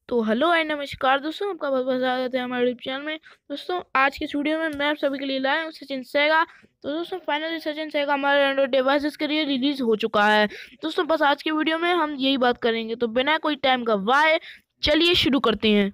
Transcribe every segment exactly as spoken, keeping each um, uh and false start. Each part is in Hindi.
तो हेलो एंड नमस्कार दोस्तों, आपका बहुत बहुत स्वागत है हमारे यूट्यूब चैनल में। दोस्तों आज की वीडियो में मैं आप सभी के लिए लाया हूँ सचिन सेगा। तो दोस्तों फाइनली सचिन सेगा हमारे एंड्रॉइड डिवाइसेस के लिए रिलीज हो चुका है। दोस्तों बस आज की वीडियो में हम यही बात करेंगे, तो बिना कोई टाइम गवाए चलिए शुरू करते हैं।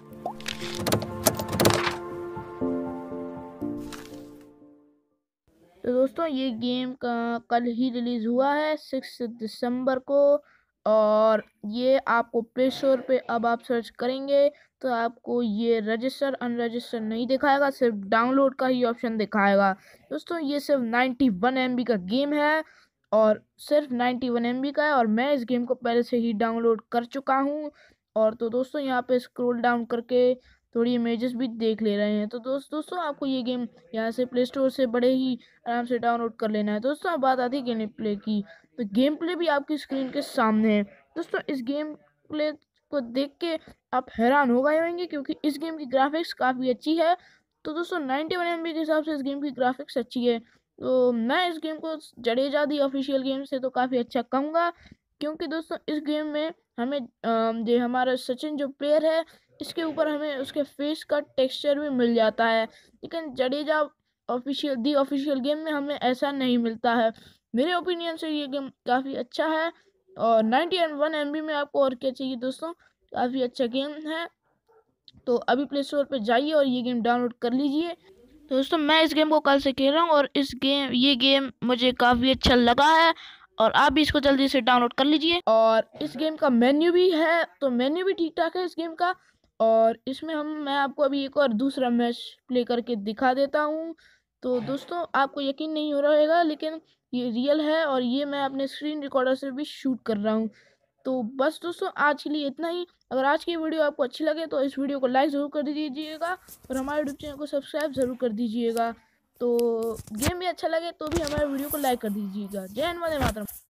तो दोस्तों ये गेम का कल ही रिलीज़ हुआ है सिक्स दिसंबर को, और ये आपको प्ले स्टोर पे अब आप सर्च करेंगे तो आपको ये रजिस्टर अनरजिस्टर नहीं दिखाएगा, सिर्फ डाउनलोड का ही ऑप्शन दिखाएगा। दोस्तों ये सिर्फ नाइन्टी वन एम बी का गेम है और सिर्फ नाइन्टी वन एम बी का है, और मैं इस गेम को पहले से ही डाउनलोड कर चुका हूँ। और तो दोस्तों यहाँ पे स्क्रॉल डाउन करके थोड़ी इमेजेस भी देख ले रहे हैं। तो दोस्त दोस्तों आपको ये गेम यहाँ से प्ले स्टोर से बड़े ही आराम से डाउनलोड कर लेना है। दोस्तों अब बात आती है गेम प्ले की, तो गेम प्ले भी आपकी स्क्रीन के सामने है। दोस्तों इस गेम प्ले को देख के आप हैरान हो गए होंगे, क्योंकि इस गेम की ग्राफिक्स काफ़ी अच्छी है। तो दोस्तों नाइन्टी वन एम बी के हिसाब से इस गेम की ग्राफिक्स अच्छी है। तो मैं इस गेम को जडेजा दी ऑफिशियल गेम से तो काफ़ी अच्छा कहूँगा, क्योंकि दोस्तों इस गेम में हमें जो हमारा सचिन जो प्लेयर है, इसके ऊपर हमें उसके फेस का टेक्सचर भी मिल जाता है। लेकिन Jadeja official the official game में हमें ऐसा नहीं मिलता है। मेरे ओपिनियन से ये गेम काफ़ी अच्छा है, और नाइन्टी वन एम बी में आपको और क्या चाहिए दोस्तों, काफ़ी अच्छा गेम है। तो अभी प्ले स्टोर पर जाइए और ये गेम डाउनलोड कर लीजिए। तो दोस्तों मैं इस गेम को कल से खेल रहा हूँ और इस गेम ये गेम मुझे काफ़ी अच्छा लगा है, और आप भी इसको जल्दी से डाउनलोड कर लीजिए। और इस गेम का मेन्यू भी है, तो मेन्यू भी ठीक ठाक है इस गेम का। और इसमें हम मैं आपको अभी एक और दूसरा मैच प्ले करके दिखा देता हूँ। तो दोस्तों आपको यकीन नहीं हो रहा होगा, लेकिन ये रियल है, और ये मैं अपने स्क्रीन रिकॉर्डर से भी शूट कर रहा हूँ। तो बस दोस्तों आज के लिए इतना ही। अगर आज की वीडियो आपको अच्छी लगे तो इस वीडियो को लाइक ज़रूर कर दीजिएगा, और हमारे यूट्यूब चैनल को सब्सक्राइब ज़रूर कर दीजिएगा। तो गेम भी अच्छा लगे तो भी हमारे वीडियो को लाइक कर दीजिएगा। जय हिंद, वंदे मातरम।